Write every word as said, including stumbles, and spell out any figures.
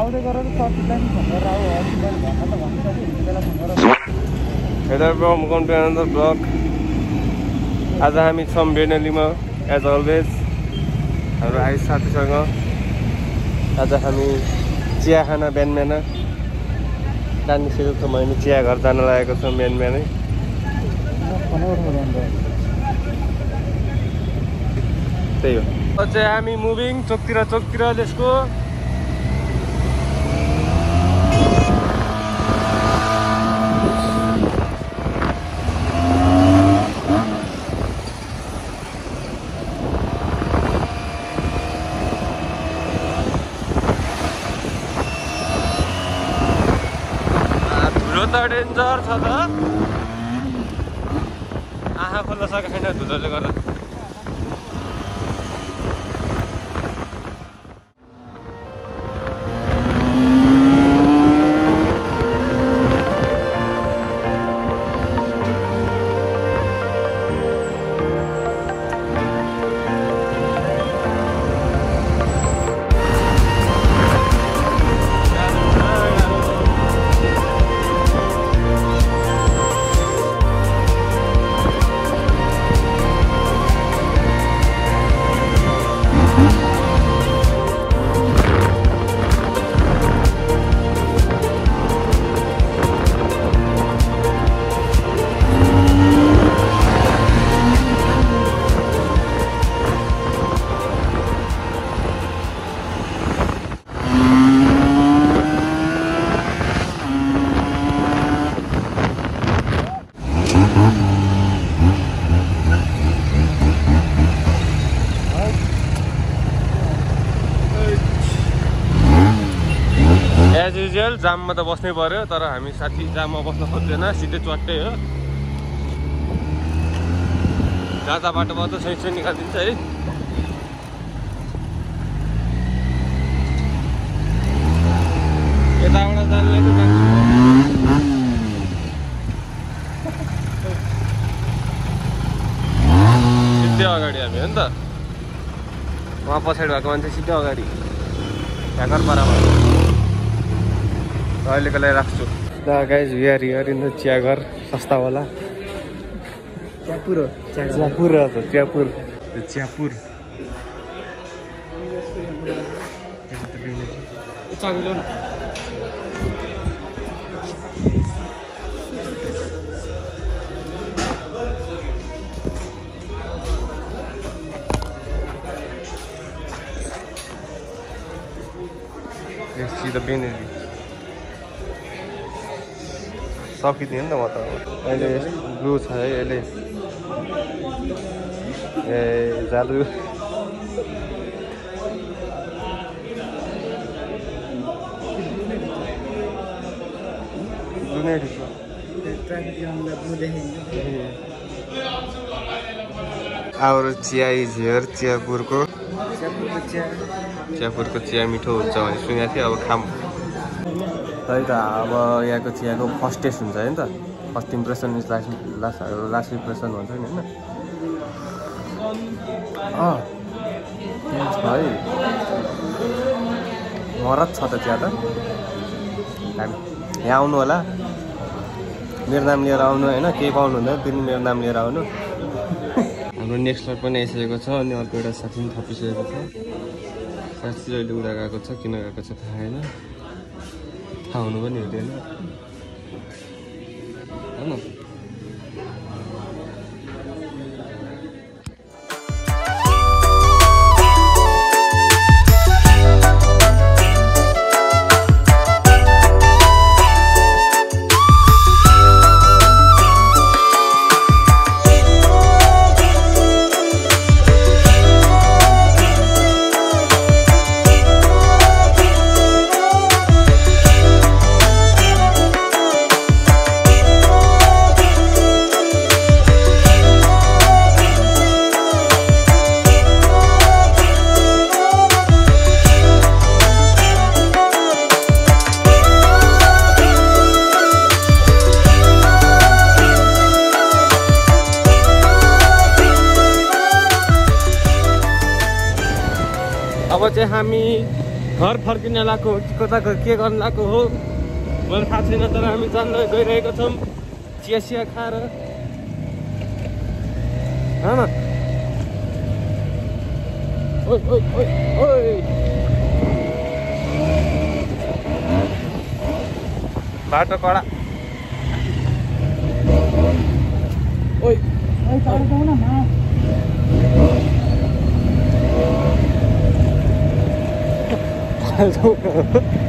आउँदै गरेर ट्रफिकलाई पनि फोन गरेर आऊ अघि मैले भन्न त भनिसकेँ हिजो बेला फोन गरेर hello from welcome to another blog. आज हामी छौँ बेनेलीमा एज अलवेज हाम्रो आइस साथीसँग। आज हामी चिया खान बिहान बिहान कानिसकेको मैले चिया घर जान लागेको छौँ बिहान बिहानै। त्यही हो चाहिँ हामी मुभिङ चोकतिर चोकतिर त्यसको डेन्जर छ त आँखा खोल्न सकेको छैन धुलोले गर्दा। एज युजुअल जाममा त बस्नै पर्यो, तर हामी साथी जाममा बस्न खोज्दैन, सिधै चट्टै हो। जाँदा बाटोमा त सही सही निकालिदिन्छ है। यताबाट जानुलाई त सिधै अगाडि हामी हो नि त, उहाँ पछाडि भएको मान्छे सिधै अगाडि ढ्याकर बराबर। अहिलेको लागि राख्छु। The guys we are here in the chiya ghar सस्ता वाला चियापुर हो चियापुर हो चियापुर चियापुर द बेनेली सकिदिएँ नि त म त। अहिले ब्लू छ है अहिले। ए जादु आवर चिया इज हियर। चियापुरको चियापुरको चिया मिठो हुन्छ भने सुनेको थिएँ, अब खाम है त। अब यहाँको चियाको फर्स्ट टेस्ट हुन्छ है नि त। First impression is last last last impression भन्छ नि होइन। अँ छ है, मरत छ त चिया त। हामी यहाँ आउनु होला, मेरो नाम लिएर आउनु होइन, केही पाउनु हुँदैन फेरि मेरो नाम लिएर आउनु। हाम्रो नेक्स्ट लट पनि आइसकेको छ, अनि अर्को एउटा साथी पनि थपिसकेको छ। साथी अहिले उता गएको छ, किन गएको छ थाहा छैन, थाहा हुनु पनि हुँदैन होइन। अब चाहिँ हामी घर फर्किन लागेको हो कि कता के गर्न लागेको हो मलाई थाहा छैन तर हामी जान्न गइरहेको छौँ चिया सिया खाएर हैन ओइ ओइ ओइ ओइ बाटो कडा ओइ ओइ चढ जाऊ न म